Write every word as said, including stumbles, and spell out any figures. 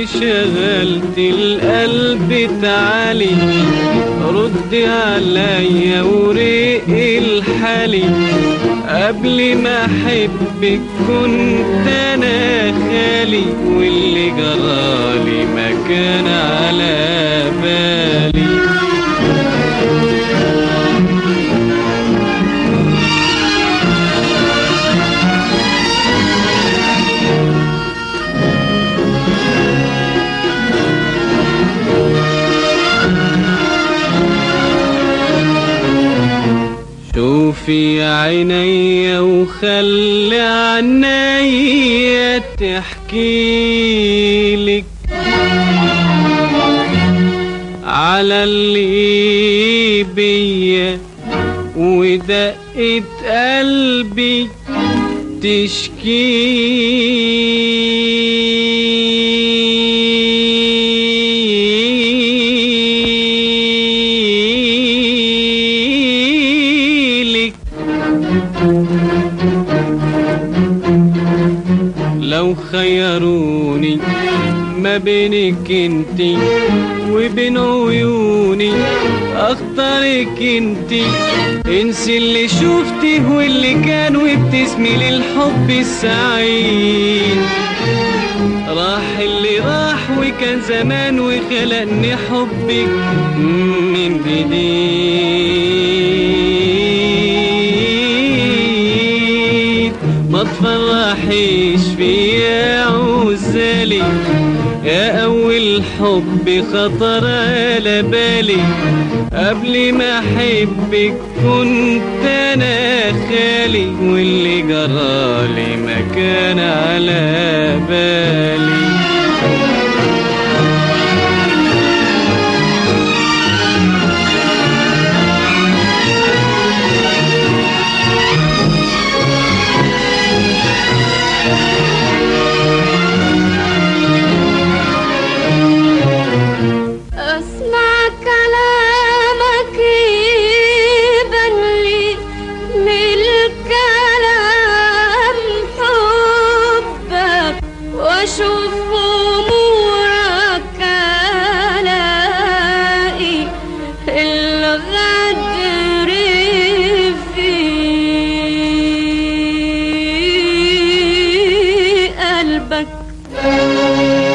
شغلت القلب تعالي رد عليا ورق الحالي قبل ما احبك كنت انا خالي واللي جرالي ما كان على بالي. شوفي عينيا وخلي عنيا تحكيلك على اللي بيا ودقة قلبي تشكيلك. لو خيروني ما بينك انتي وبين عيوني اختارك انتي. انسي اللي شفتيه واللي كان وابتسمي للحب السعيد. راح اللي راح وكان زمان وخلقني حبك من جديد. ما تفرحيش فيا عزالي يا اول حب خطر على بالي. قبل ما احبك كنت انا خالي واللي جرالي ما كان على بالي. واشوف امورك الاقي الغدر في قلبك.